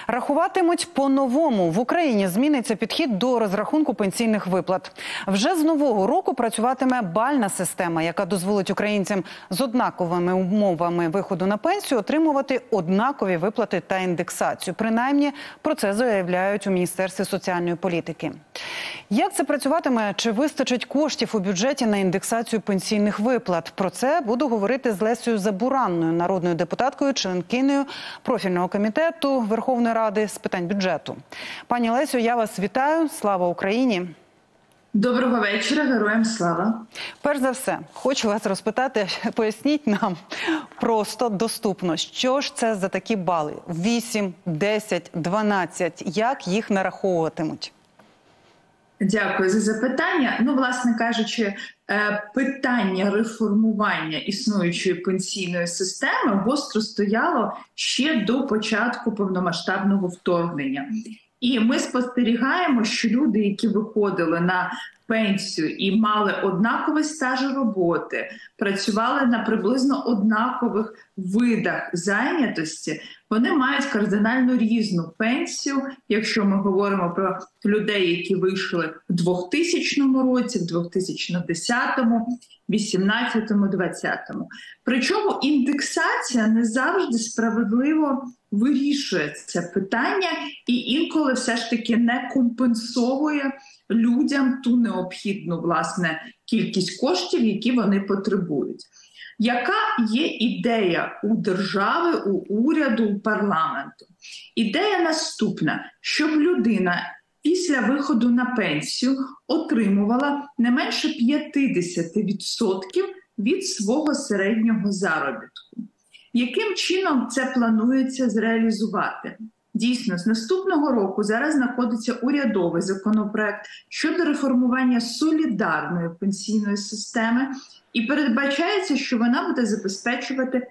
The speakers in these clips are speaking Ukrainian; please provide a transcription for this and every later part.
Рахуватимуть по-новому. В Україні зміниться підхід до розрахунку пенсійних виплат. Вже з нового року працюватиме бальна система, яка дозволить українцям з однаковими умовами виходу на пенсію отримувати однакові виплати та індексацію. Принаймні, про це заявляють у Міністерстві соціальної політики. Як це працюватиме? Чи вистачить коштів у бюджеті на індексацію пенсійних виплат? Про це буду говорити з Лесею Забуранною, народною депутаткою, членкинею профільного комітету Верховної Ради з питань бюджету. Пані Лесю, я вас вітаю. Слава Україні! Доброго вечора, героям слава! Перш за все, хочу вас розпитати, поясніть нам просто, доступно, що ж це за такі бали? 8, 10, 12, як їх нараховуватимуть? Дякую за запитання. Власне кажучи, питання реформування існуючої пенсійної системи гостро стояло ще до початку повномасштабного вторгнення. І ми спостерігаємо, що люди, які виходили на пенсію і мали однаковий стаж роботи, працювали на приблизно однакових видах зайнятості, вони мають кардинально різну пенсію, якщо ми говоримо про людей, які вийшли в 2000 році, в 2010, 2018, 2020. Причому індексація не завжди справедливо вирішує це питання і інколи все ж таки не компенсовує людям ту необхідну, власне, кількість коштів, які вони потребують. Яка є ідея у держави, у уряду, у парламенту? Ідея наступна, щоб людина після виходу на пенсію отримувала не менше 50% від свого середнього заробітку. Яким чином це планується зреалізувати? Дійсно, з наступного року зараз знаходиться урядовий законопроект щодо реформування солідарної пенсійної системи, і передбачається, що вона буде забезпечувати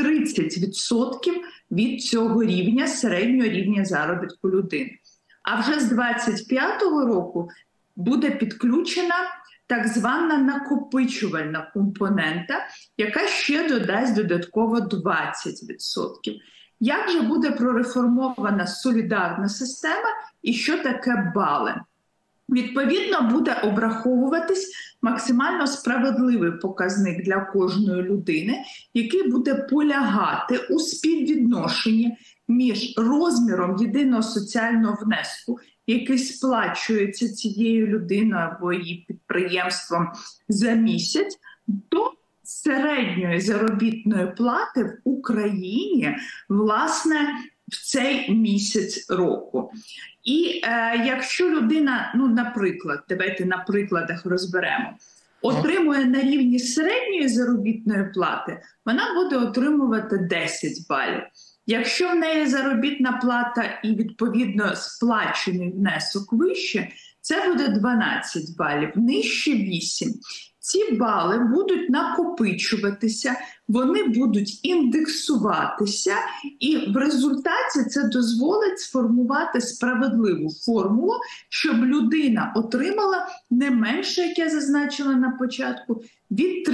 30% від цього рівня, середнього рівня заробітку людини. А вже з 2025 року буде підключена так звана накопичувальна компонента, яка ще додасть додатково 20%. Як же буде прореформована солідарна система і що таке бали? Відповідно, буде обраховуватись максимально справедливий показник для кожної людини, який буде полягати у співвідношенні між розміром єдиного соціального внеску, який сплачується цією людиною або її підприємством за місяць, до середньої заробітної плати в Україні, власне, в цей місяць року. І якщо людина, наприклад, давайте на прикладах розберемо, отримує на рівні середньої заробітної плати, вона буде отримувати 10 балів. Якщо в неї заробітна плата і, відповідно, сплачений внесок вище, це буде 12 балів, нижче 8. Ці бали будуть накопичуватися, вони будуть індексуватися, і в результаті це дозволить сформувати справедливу формулу, щоб людина отримала не менше, як я зазначила на початку, від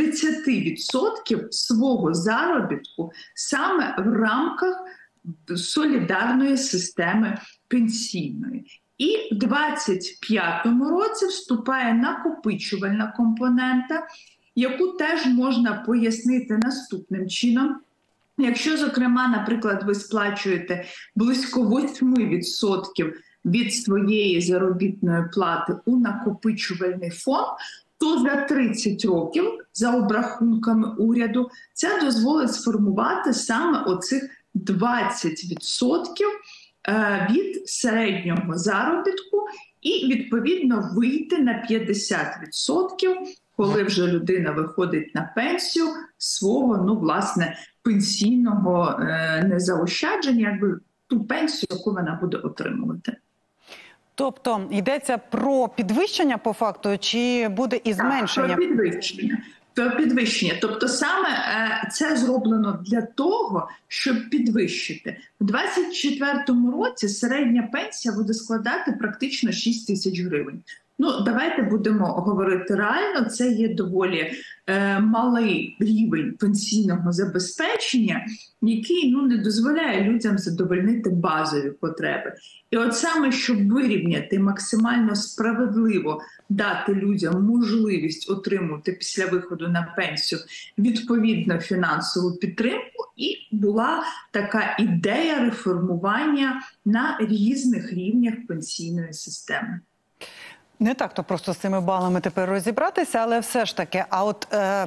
30% свого заробітку саме в рамках солідарної системи пенсійної. І в 2025 році вступає накопичувальна компонента, яку теж можна пояснити наступним чином. Якщо, зокрема, наприклад, ви сплачуєте близько 8% від своєї заробітної плати у накопичувальний фонд, то за 30 років, за обрахунками уряду, це дозволить сформувати саме оцих 20% від середнього заробітку і, відповідно, вийти на 50%, коли вже людина виходить на пенсію, свого, власне, пенсійного незаощадження, якби ту пенсію, яку вона буде отримувати. Тобто йдеться про підвищення по факту, чи буде і зменшення? Так, про підвищення. Тобто саме це зроблено для того, щоб підвищити. У 2024 році середня пенсія буде складати практично 6 тисяч гривень. Ну, давайте будемо говорити реально. Це є доволі малий рівень пенсійного забезпечення, який не дозволяє людям задовольнити базові потреби. І от саме, щоб вирівняти, максимально справедливо дати людям можливість отримувати після виходу на пенсію відповідну фінансову підтримку, і була така ідея реформування на різних рівнях пенсійної системи. Не так то просто з цими балами тепер розібратися, але все ж таки, а от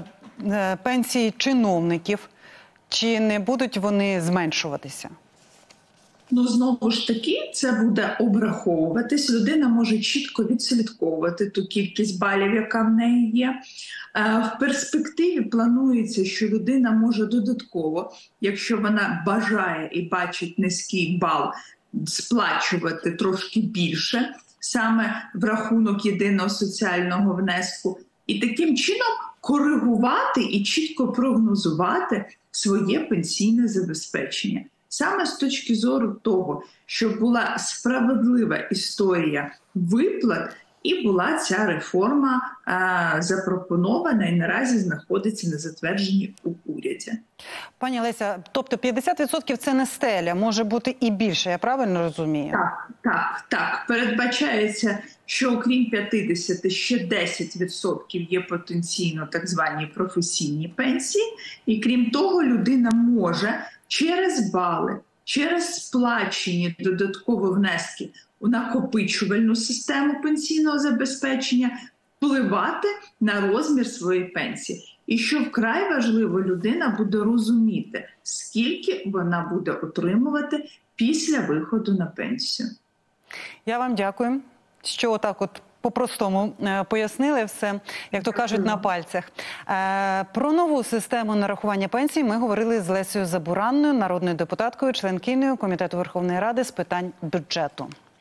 пенсії чиновників, чи не будуть вони зменшуватися? Ну, знову ж таки, це буде обраховуватись. Людина може чітко відслідковувати ту кількість балів, яка в неї є. В перспективі планується, що людина може додатково, якщо вона бажає і бачить низький бал, сплачувати трошки більше, саме в рахунок єдиного соціального внеску, і таким чином коригувати і чітко прогнозувати своє пенсійне забезпечення. Саме з точки зору того, щоб була справедлива історія виплат, і була ця реформа запропонована і наразі знаходиться на затвердженні у уряді. Пані Леся, тобто 50% це не стеля, може бути і більше, я правильно розумію? Так. Передбачається, що окрім 50, ще 10% є потенційно так звані професійні пенсії. І крім того, людина може через бали, через сплачені додаткові внески у накопичувальну систему пенсійного забезпечення впливати на розмір своєї пенсії. І що вкрай важливо, людина буде розуміти, скільки вона буде отримувати після виходу на пенсію. Я вам дякую, що отак от по-простому пояснили все, як то кажуть, на пальцях. Про нову систему нарахування пенсій ми говорили з Лесею Забуранною, народною депутаткою, членкинею Комітету Верховної Ради з питань бюджету.